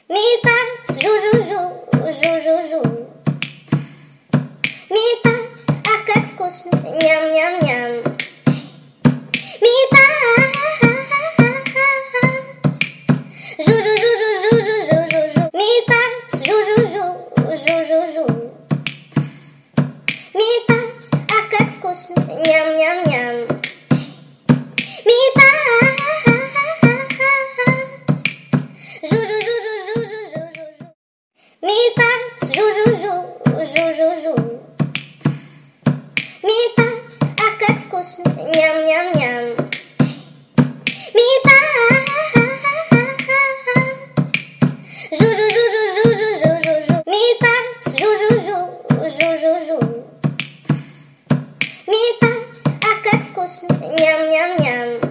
Мильпапс, жу-жу-жу, жу-жу-жу. Мильпапс, ах, как вкусно, ням-ням-ням. Мильпапс, жу-жу-жу-жу-жу-жу-жу-жу. Мильпапс, жу-жу-жу, жу-жу-жу. Мильпапс, ах, как вкусно, ням-ням-ням. Мильпапс, жу-жу-жу-жу-жу-жу-жу-жу. Мильпапс, жу-жу-жу, жу-жу-жу. Мильпапс, ах, как вкусно, ням-ням-ням. Мильпапс, жу-жу-жу-жу-жу-жу-жу-жу. Мильпапс, жу-жу-жу, жу-жу-жу. Мильпапс, ах, как вкусно, ням-ням-ням.